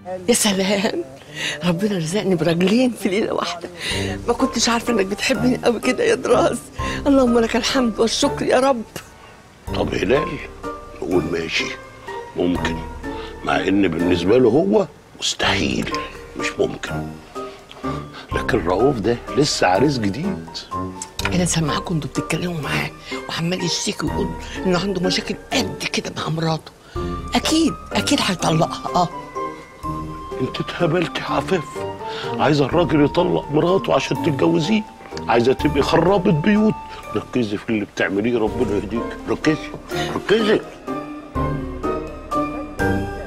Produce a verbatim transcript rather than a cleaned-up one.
يا سلام، ربنا رزقني براجلين في ليله واحده. ما كنتش عارفه انك بتحبني قوي كده يا دراز. اللهم لك الحمد والشكر يا رب. طب هلال نقول ماشي ممكن، مع ان بالنسبه له هو مستحيل مش ممكن، لكن رؤوف ده لسه عريس جديد. انا سامعاكم انتوا بتتكلموا معاه وعمال يشتكي ويقول انه عنده مشاكل قد كده مع مراته. اكيد اكيد هيطلقها. اه انت اتهبلتي يا عفاف، عايزه الراجل يطلق مراته عشان تتجوزيه؟ عايزه تبقي خرابه بيوت؟ ركزي في اللي بتعمليه، ربنا يهديك. ركزي ركزي.